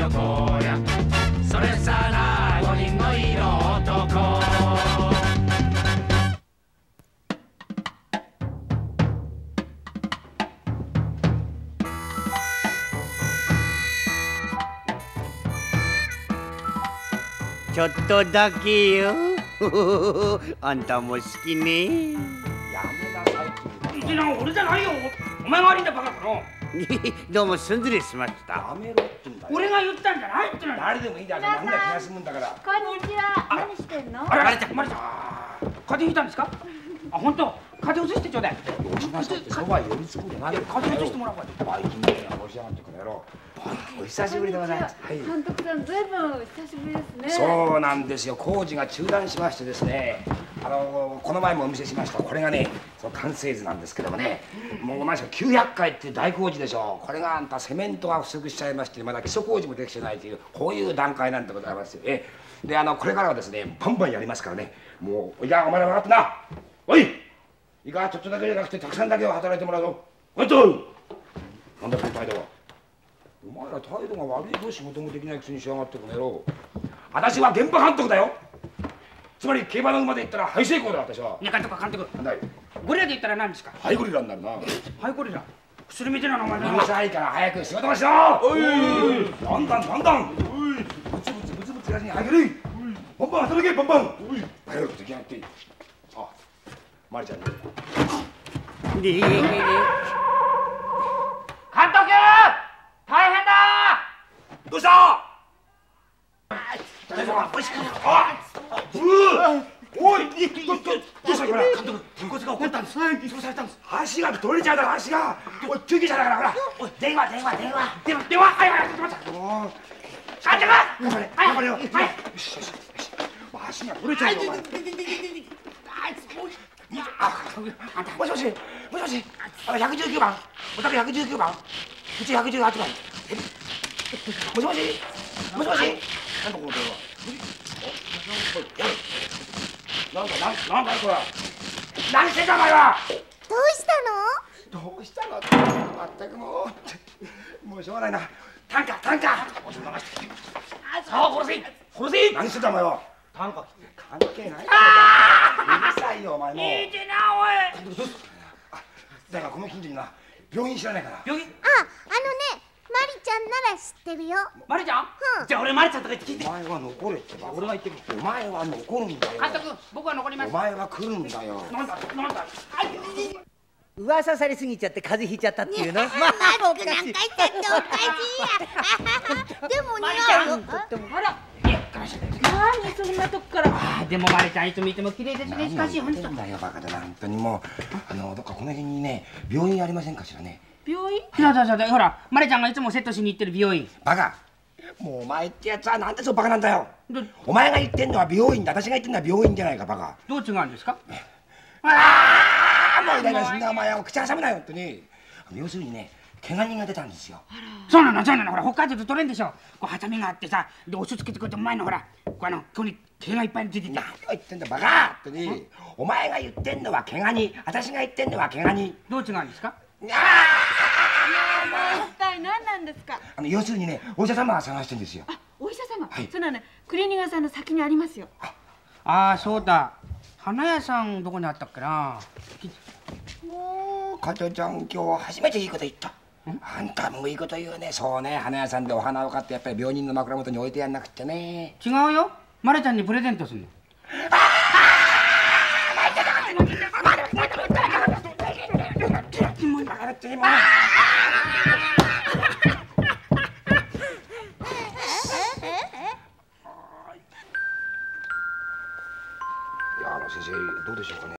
よこりゃそれさな5人の色男ちょっとだけよあんたも好きね。 やめなさい。 いや俺じゃないよ。お前が悪いんだバカだろ。 どうもすんずれしました。 やめろって言うんだよ。 俺が言ったんじゃないっての。 誰でもいいだろ。なんだ気が済むんだから。 こんにちは。何してんの？ あれマリちゃん、マリちゃん。風邪ひいたんですか？あ、本当。風邪移してちょうだい。 おしなさいってそば寄りつくんじゃないよ。 風邪移してもらおうか。 バイキングやおしやがってくれろ。お久しぶりでございます。はい。 監督さん、ずいぶん久しぶりですね。 そうなんですよ。工事が中断しましてですね。この前もお見せしました。これがね、その完成図なんですけどもね。もう何しろ900回って大工事でしょう。これがあんたセメントが不足しちゃいまして、まだ基礎工事もできてないというこういう段階なんでございますよ。で、これからはですね、バンバンやりますからね。もういやお前ら分かってな。おい。いいかちょっとだけじゃなくてたくさんだけは働いてもらうぞ。おいと。なんだこの態度は。お前ら態度が悪いと仕事もできないくせにしやがってこの野郎。私は現場監督だよ。つまり競馬の馬で言ったらハイセイコーだ私は。 ね監督監督。 なんだい。 ゴリラで言ったら何ですか？ ハイゴリラになるな。 ハイゴリラ。薬みてえな名前だな。 うるさいから早く仕事をしろ。おい。だんだんだんだん。おい。ブツブツブツブツやりにあげる。バンバン働けバンバン。おい。早くできなくていい。あ、マリちゃんに。 監督大変だ。 どうした大丈夫か。おいどうしたこれ監督。 鉄骨が起こったんです。潰されたんです。 足が取れちゃうだろ足が。おい救急車だからほら。おい電話はいはいはいちょっと待って。 おい監督頑張れ頑張れよ。 はい足が取れちゃうよお前。もしもしもしもし119番お宅119番うち118番もしもしもしもしなんだこの電話なんだこれ何してんだお前は。 どうしたの？ どうしたのまったくもうしょうがないな。担架そう殺せ何してんだお前は。担架関係ないよ。うるさいよお前も。 いいてなおい。 だからこの近所にな病院知らないかな。 病院？ マリちゃんなら知ってるよ。 マリちゃん？じゃあ俺マリちゃんとか言って聞いて。 お前は残れってば。俺が言ってる。お前は残るんだよ。 監督僕は残ります。 お前は来るんだよ。 なんだ噂されすぎちゃって風邪ひいちゃったっていうの。まあおかしい。 何回言ったっておかしいや。でも似合うよ。 あら何そんなとこから。でもマリちゃんいつ見ても綺麗ですね。しかし本当なんだよバカだな本当にもうどっかこの辺にね病院ありませんかしらね。 病院？そうほらマリちゃんがいつもセットしに行ってる病院。 バカ。もうお前ってやつはなんでそうバカなんだよ。お前が言ってんのは病院だ。私が言ってんのは病院じゃないかバカ。 どう違うんですか？ もうイライラすんなお前は。口挟むなよ本当に。要するにね怪我人が出たんですよ。 そうなのほら北海道で取れんでしょ。こうハサミがあってさでお酢つけてくるとうまいのほら。ここに毛がいっぱい出てきた。 何を言ってんだバカ本当に。お前が言ってんのは怪我人。私が言ってんのは怪我人。 どう違うんですか？ 一体何なんですか？ 要するにねお医者様が探してんですよ。 お医者様。 はいそうなの。クリーニング屋さんの先にありますよ。 ああそうだ。花屋さんどこにあったっけな。 もう加トちゃん今日初めていいこと言った。あんたもいいこと言うね。そうね花屋さんでお花を買ってやっぱり病人の枕元に置いてやんなくってね。 違うよ。マリちゃんにプレゼントするの。 いや先生どうでしょうかね。